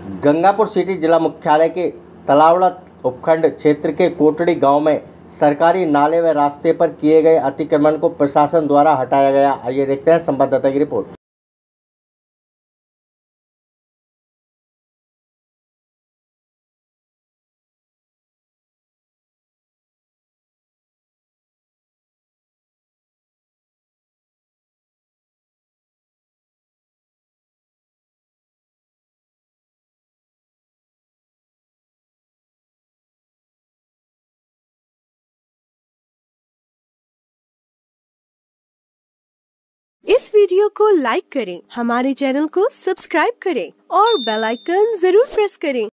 Gangapur city जिला मुख्यालय के तलावड़ा उपखंड क्षेत्र के कोटड़ी गांव में सरकारी नाले व रास्ते पर किए गए अतिक्रमण को प्रशासन द्वारा हटाया गया। आइए देखते हैं संवाददाता की रिपोर्ट। इस वीडियो को लाइक करें, हमारे चैनल को सब्सक्राइब करें और बेल आइकन जरूर प्रेस करें